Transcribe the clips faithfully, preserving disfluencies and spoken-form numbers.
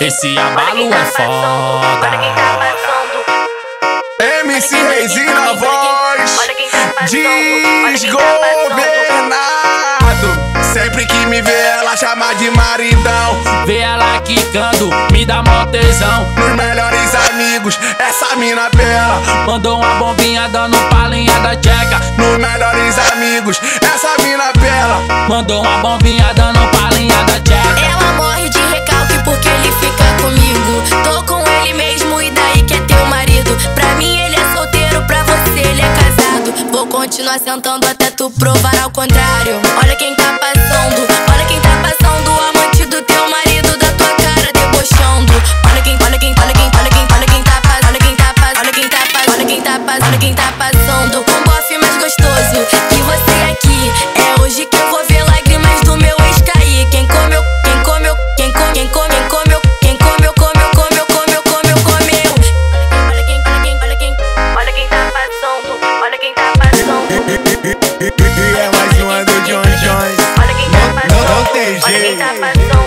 Esse abalo é foda. M C Reizinho na voz, desgovernado. Sempre que me vê ela chama de maridão. Vê ela quicando, me dá mó tesão. Nos melhores amigos, essa mina bela mandou uma bombinha dando palhinha da tcheca. Nos melhores amigos, essa mina bela mandou uma bombinha dando palhinha da tcheca. Ela morre de recalque porque ele fica comigo. Tô com ele mesmo e daí que é teu marido. Pra mim ele é solteiro, pra você ele é casado. Vou continuar sentando até tu provar ao contrário. Olha quem tá passando, olha quem tá passando. O amante do teu marido, da tua cara debochando. Olha quem, olha quem, olha quem, olha quem, olha quem tá passando. Olha quem tá passando, olha quem tá passando, olha quem tá passando, olha quem tá passando. Um bofe mais gostoso que você aqui. É hoje que eu vou ver lágrimas do meu ex cair. Quem comeu, quem comeu, quem come, quem come, quem comeu, quem comeu, comeu, comeu, comeu, comeu, comeu. Olha quem, olha quem, olha quem, olha quem tá passando. Olha quem tá passando. E é mais uma do John Jones. Olha quem tá passando. Não tem Olha quem jeito. tá passando.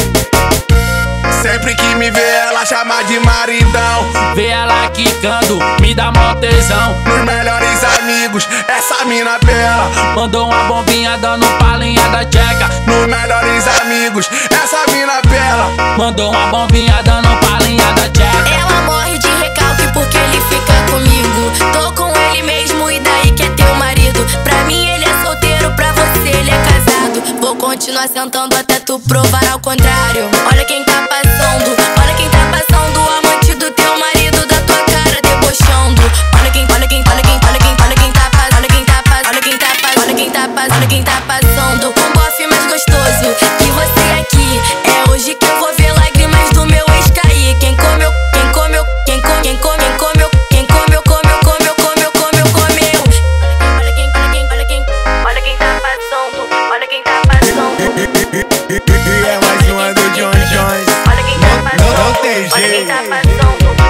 Sempre que me vê ela chama de maridão. Vê ela quicando, me dá mó tesão. Nos melhores amigos, essa mina bela mandou uma bombinha dando palhinha da tcheca. Nos melhores amigos, essa mina bela mandou uma bombinha dando palhinha da tcheca. Ela morre de recalque porque ele fica comigo. Tô com ele mesmo e daí que é teu marido. Pra mim ele é solteiro, pra você ele é casado. Vou continuar sentando até tu provar ao contrário. Olha quem tá passando, olha quem tá passando. O amante do teu marido, da tua cara debochando. Olha quem, olha quem, olha quem, olha quem, olha quem tá passando. Olha quem tá passando, olha quem tá passando, olha quem tá passando, olha quem tá passando. Um bofe mais gostoso que você aqui. É hoje que eu vou ver lágrimas do meu ex cair. Quem comeu, quem comeu, quem come, quem come, quem comeu, quem comeu, comeu, comeu, comeu, comeu, comeu. Olha quem, olha quem, olha quem, olha quem tá passando. Olha quem tá passando. E é mais uma do John Jones. Olha quem tá passando. Não tem Olha quem jeito. tá passando.